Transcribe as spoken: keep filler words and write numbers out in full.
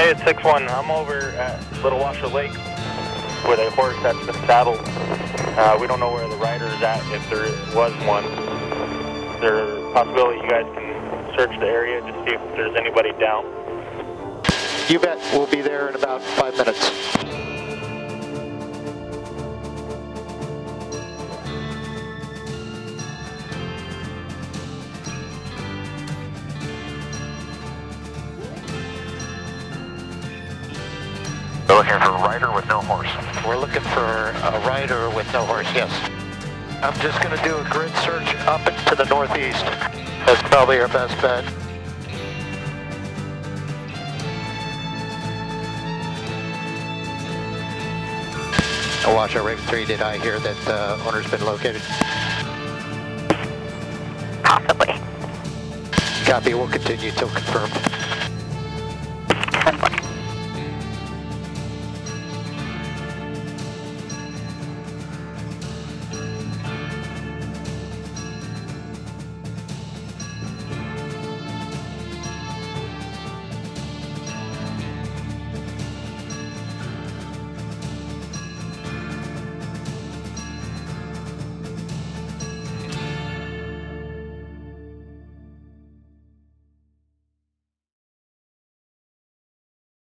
Hey, it's six one. I'm over at Little Washer Lake with a horse that's been saddled. Uh, we don't know where the rider is at, if there was one. Is there a possibility you guys can search the area to see if there's anybody down? You bet. We'll be there in about five minutes. We're looking for a rider with no horse. We're looking for a rider with no horse, yes. I'm just going to do a grid search up and to the northeast. That's probably our best bet. Washoe Raven three, did I hear that the uh, owner's been located? Possibly. Copy, we'll continue till confirmed.